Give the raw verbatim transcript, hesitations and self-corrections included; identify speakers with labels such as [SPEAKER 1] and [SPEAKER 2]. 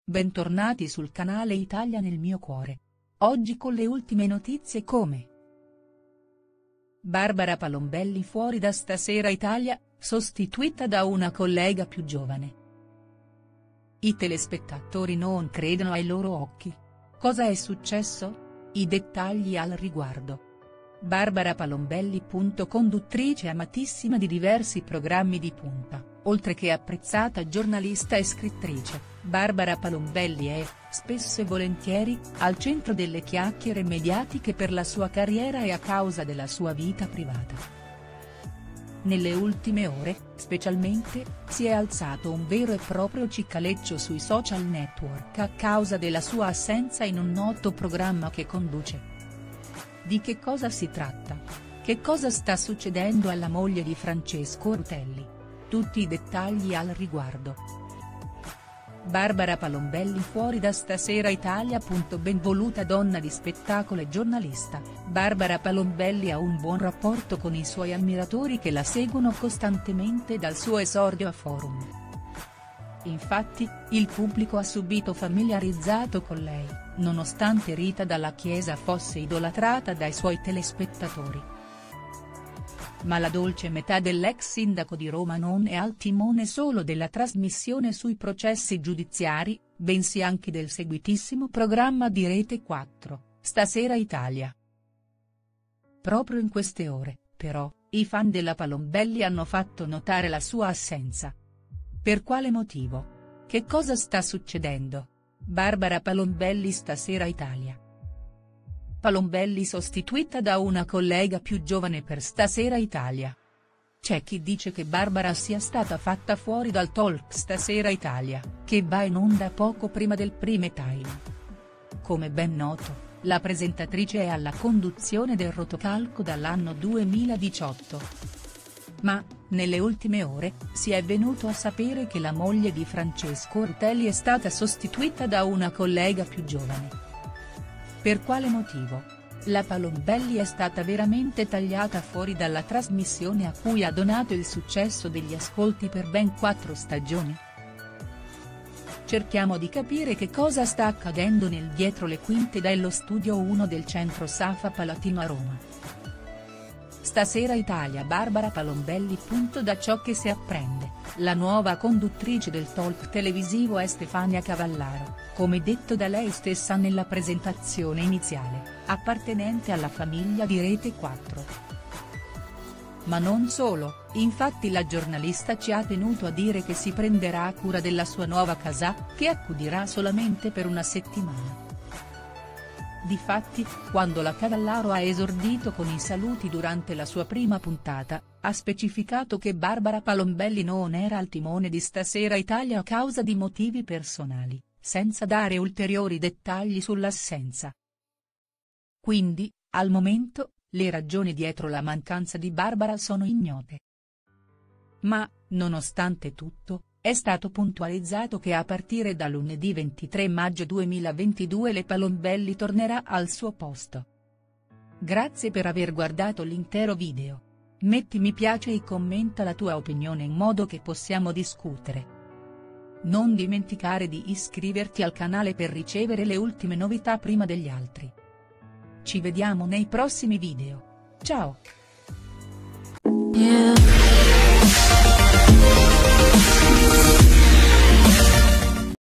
[SPEAKER 1] Bentornati sul canale Italia nel mio cuore. Oggi con le ultime notizie come Barbara Palombelli fuori da Stasera Italia, sostituita da una collega più giovane. I telespettatori non credono ai loro occhi. Cosa è successo? I dettagli al riguardo. Barbara Palombelli. Conduttrice amatissima di diversi programmi di punta, oltre che apprezzata giornalista e scrittrice, Barbara Palombelli è, spesso e volentieri, al centro delle chiacchiere mediatiche per la sua carriera e a causa della sua vita privata. Nelle ultime ore, specialmente, si è alzato un vero e proprio cicaleccio sui social network a causa della sua assenza in un noto programma che conduce. Di che cosa si tratta? Che cosa sta succedendo alla moglie di Francesco Rutelli? Tutti i dettagli al riguardo. Barbara Palombelli fuori da Stasera Italia. Benvoluta donna di spettacolo e giornalista, Barbara Palombelli ha un buon rapporto con i suoi ammiratori che la seguono costantemente dal suo esordio a Forum. Infatti, il pubblico ha subito familiarizzato con lei, nonostante Rita Dalla Chiesa fosse idolatrata dai suoi telespettatori. Ma la dolce metà dell'ex sindaco di Roma non è al timone solo della trasmissione sui processi giudiziari, bensì anche del seguitissimo programma di Rete quattro, Stasera Italia. Proprio in queste ore, però, i fan della Palombelli hanno fatto notare la sua assenza. Per quale motivo? Che cosa sta succedendo? Barbara Palombelli. Stasera Italia. Palombelli sostituita da una collega più giovane per Stasera Italia. C'è chi dice che Barbara sia stata fatta fuori dal talk Stasera Italia, che va in onda poco prima del prime time. Come ben noto, la presentatrice è alla conduzione del rotocalco dall'anno duemiladiciotto. Ma, nelle ultime ore, si è venuto a sapere che la moglie di Francesco Rutelli è stata sostituita da una collega più giovane. Per quale motivo? La Palombelli è stata veramente tagliata fuori dalla trasmissione a cui ha donato il successo degli ascolti per ben quattro stagioni? Cerchiamo di capire che cosa sta accadendo nel dietro le quinte dello studio uno del centro Safa Palatino a Roma. Stasera Italia. Barbara Palombelli. Da ciò che si apprende, la nuova conduttrice del talk televisivo è Stefania Cavallaro, come detto da lei stessa nella presentazione iniziale, appartenente alla famiglia di Rete quattro. Ma non solo, infatti la giornalista ci ha tenuto a dire che si prenderà cura della sua nuova casà, che accudirà solamente per una settimana. Difatti, quando la Cavallaro ha esordito con i saluti durante la sua prima puntata, ha specificato che Barbara Palombelli non era al timone di Stasera Italia a causa di motivi personali, senza dare ulteriori dettagli sull'assenza. Quindi, al momento, le ragioni dietro la mancanza di Barbara sono ignote. Ma, nonostante tutto, è stato puntualizzato che a partire da lunedì ventitré maggio duemilaventidue le Palombelli tornerà al suo posto. Grazie per aver guardato l'intero video. Metti mi piace e commenta la tua opinione in modo che possiamo discutere. Non dimenticare di iscriverti al canale per ricevere le ultime novità prima degli altri. Ci vediamo nei prossimi video. Ciao! Yeah.